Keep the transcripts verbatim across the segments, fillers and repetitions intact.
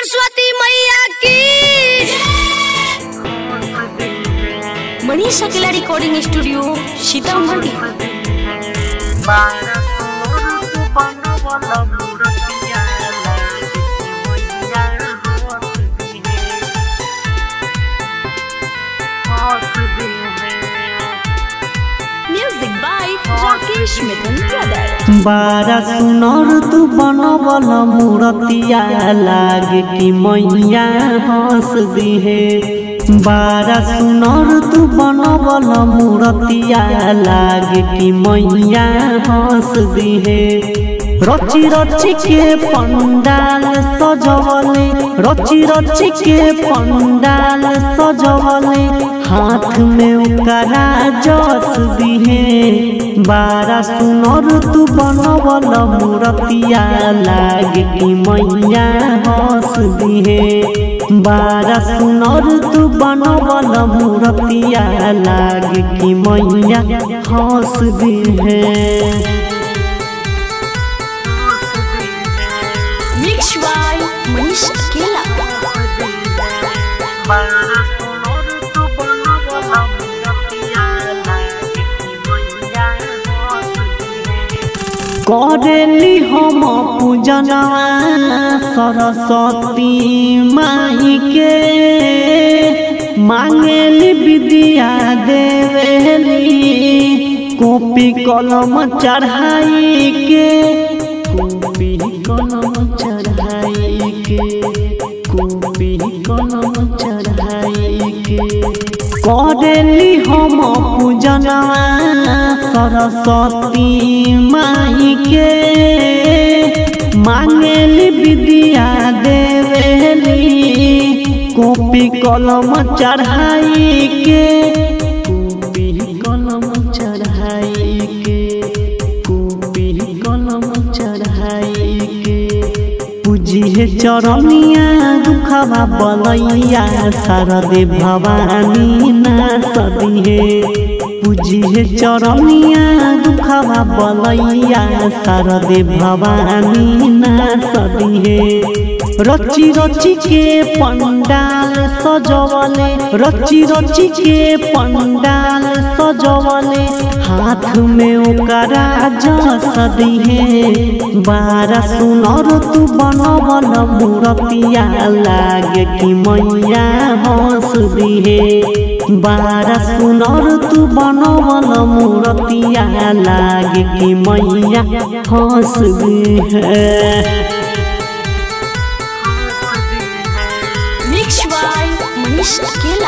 सरस्वती मैया की। मनीषा किला recording studio Sitamarhi. Music by Rakesh Mithun brother. बारा सुनर तू बनवल मूर्तिया लागे कि मैया हंस दिहे। बारा सुनर तू बनवल मूर्तिया लागे कि मैया हंस दिहे। रची रची के पंडाल सजवले, रची रची के पंडाल सजवले, हाथ में उकरा जस दिहे। बारा सुनर तू बनवल मूर्तिया लागे कि मैया हंस दिहे। बारा सुनर तू बनवल मूर्तिया लागे कि मैया हंस दिहे। मिक्स बाय मनीषा किला। करेली हम पूजना सरस्वती माई के, मांगेली विद्या देवेली कॉपी कलम चढ़ाई के। कॉपी कलम चढ़ाई के, कॉपी कलम चढ़ाई के। करेली हम पूजना सरस्वती माई के, मांगेली विद्या देवेली कॉपी कलम चढ़ाई के। कॉपी कलम चढ़ाई के, कॉपी कलम चढ़ाई के। पूजिहे चरनिया दुखवा बलैया शारदे भवानी नाथ दिहे। पूजिहे चरनिया दुखवा बलैया शारदे भवानी नाथ दिहे। रची रची के पंडाल सजवले, रची रची के पंडाल सजवले, हाथ में ओकरा जस दिहे। बारा सुनर तू बनवल मूर्तिया लागे कि मैया हंस दिहे। बारा सुनर तू बनवल मूर्तिया लागे कि मैया हंस दिहे। मिक्स बाय मनीषा किला।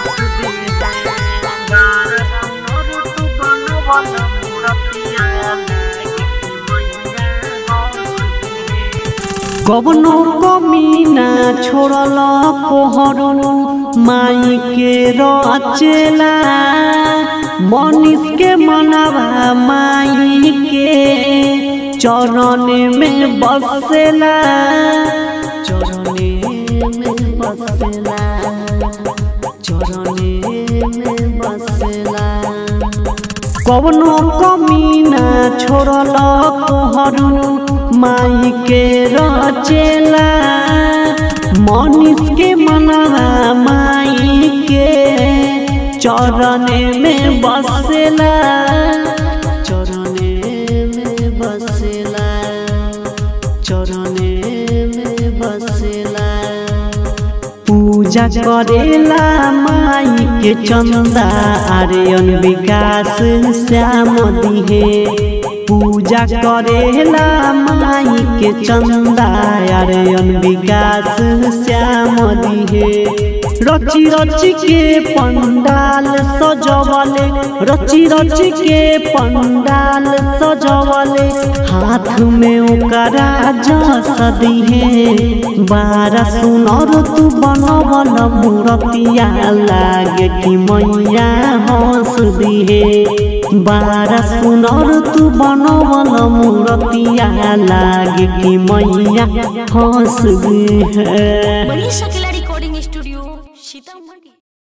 कवनो कमीना छोड़ल कोहरू माई के रचेला। मनीष के मनवा माई के चरण में बसेला, चरण में बसेला, चरण में बसेला। कवनो कमीना छोड़ल कोहरू माई के रचेला। मनीष के मनवा माई के चरण में बसेला, चरण में बसेला, चरण में बसेला। पूजा करेला माई के चंदा आर्यन विकास श्याम दिहे। पूजा करेला माई के चंदा आर्यन विकास श्याम दिहे। रची रची के पंडाल सजवले, रची रची के पंडाल सजवले, हाथ में ओकरा जस दिहे। बारा सुनर तू बनवल मूर्तिया लागे कि मैया हंस दिहे। बारा सुनर तू बनवल मूर्तिया लागे कि मैया हंस दिहे।